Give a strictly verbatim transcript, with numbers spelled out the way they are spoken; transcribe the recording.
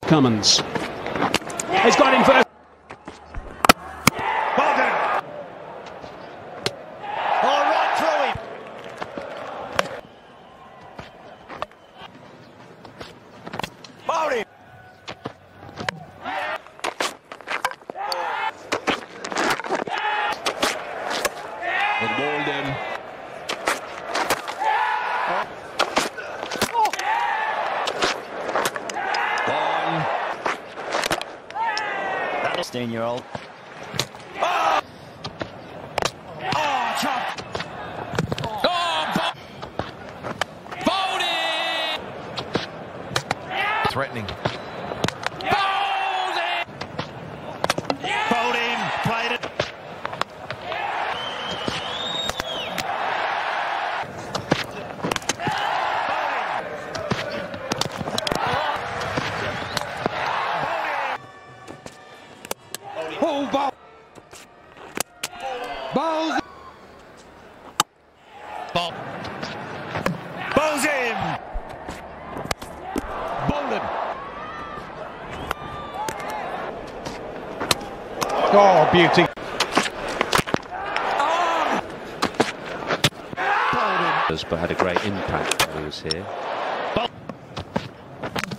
Cummins. He's got him first. Well done. All right through him. Fouled him. And balled him. sixteen-year-old. Oh! Oh, chop! Oh, Bowden! Threatening. Bowden! Bowden played it. Oh, ball. Balls. Ball. Bowls in. Bowden. Oh, beauty. Oh. Bowden. But had a great impact when he was here. Ball.